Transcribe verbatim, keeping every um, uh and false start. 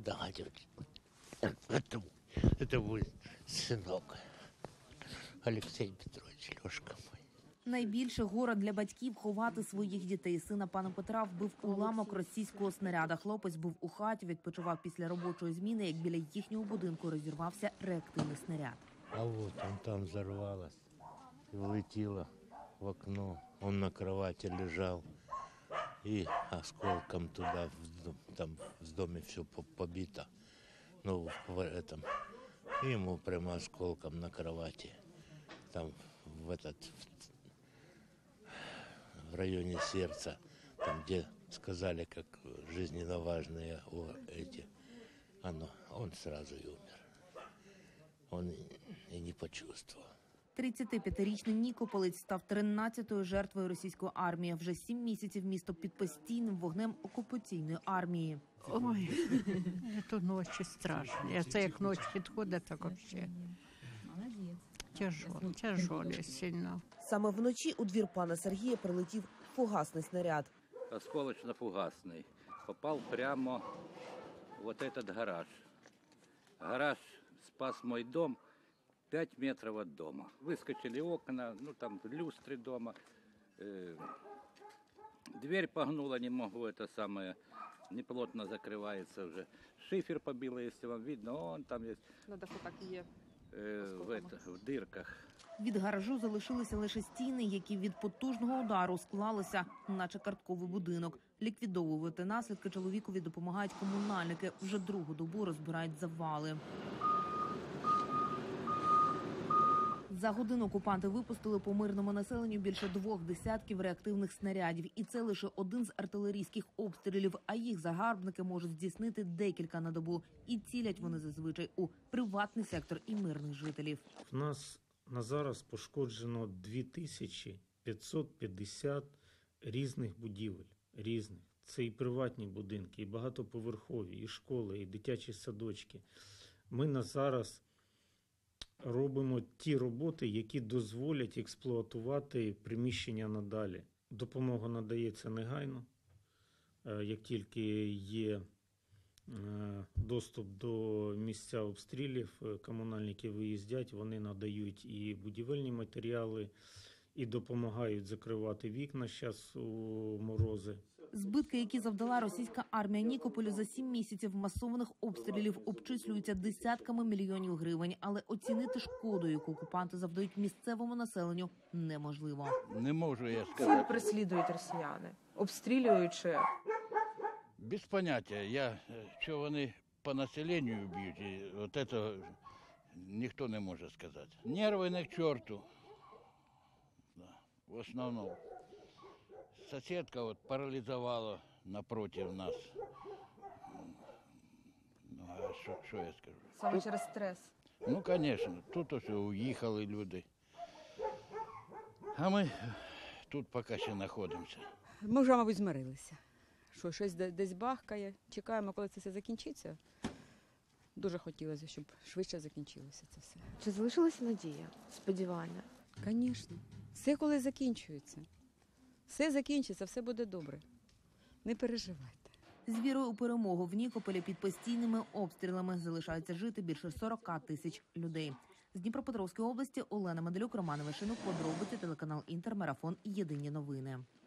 Да, девочка. Это, это мой сынок. Олексій Петрович, Льошка мой. Найбільше горе для батьків ховати своїх дітей. Сина пана Петра вбив уламок російського снаряда. Хлопець був у хаті, відпочивав після робочої зміни, як біля їхнього будинку розірвався реактивний снаряд. А вот он там взорвалось и влетело в окно. Он на кровати лежал и осколком туда, в дом, там в доме все побито. Ну, в этом. И ему прямо осколком на кровати. Там в этот, в районе сердца, там где сказали, как жизненно важные о, эти, оно, он сразу и умер. Он і не почувствував. тридцятип'ятирічний Нікополець став тринадцятою жертвою російської армії. Вже сім місяців місто під постійним вогнем окупаційної армії. Ой, це ночі страшні. Це як ніч підходить, так взагалі. Тяжко, тяжко сильно. Саме вночі у двір пана Сергія прилетів фугасний снаряд. Осколочно-фугасный. Попал прямо в вот этот гараж. Гараж спас мой дом пять метров от дома. Выскочили окна, ну там люстры дома. Э, дверь погнула, не могу, это самое, неплотно закрывается уже. Шифер побило, если вам видно, он там есть. На даху так і є. Э, в, это, в дырках. Від гаражу залишилися лише стіни, які від потужного удару склалися, наче картковий будинок. Ліквідовувати наслідки чоловікові допомагають комунальники. Вже другу добу розбирають завали. За годину окупанти випустили по мирному населенню більше двох десятків реактивних снарядів. І це лише один з артилерійських обстрілів, а їх загарбники можуть здійснити декілька на добу. І цілять вони зазвичай у приватний сектор і мирних жителів. У нас на зараз пошкоджено дві тисячі п'ятсот п'ятдесят різних будівель. Різних. Це і приватні будинки, і багатоповерхові, і школи, і дитячі садочки. Ми на зараз робимо ті роботи, які дозволять експлуатувати приміщення надалі. Допомога надається негайно. Як тільки є доступ до місця обстрілів, комунальники виїздять, вони надають і будівельні матеріали, і допомагають закривати вікна зараз у морози. Збитки, які завдала російська армія Нікополю за сім місяців масованих обстрілів, обчислюються десятками мільйонів гривень. Але оцінити шкоду, яку окупанти завдають місцевому населенню, неможливо. Не можу я Ціль сказати. переслідують росіяни, обстрілюючи. Без поняття. Я, що вони по населенню б'ють, і от це ніхто не може сказати. Нерви не к чорту. В основному. Сусідка от паралізувала напротив нас. Ну, а що, що я скажу? Саме Тут, через стрес. ну, звісно, тут ось уїхали люди. А ми тут поки ще знаходимося. Ми вже, мабуть, змирилися. Що щось десь бахкає. Чекаємо, коли це все закінчиться. Дуже хотілося, щоб швидше закінчилося це все. Чи залишилася надія, сподівання? Звісно. Все коли закінчується. Все закінчиться, все буде добре. Не переживайте. З вірою у перемогу в Нікополі під постійними обстрілами залишаються жити більше сорок тисяч людей. З Дніпропетровської області Олена Медалюк, Роман Вишинюк, подробиці, телеканал Інтер, Марафон, Єдині новини.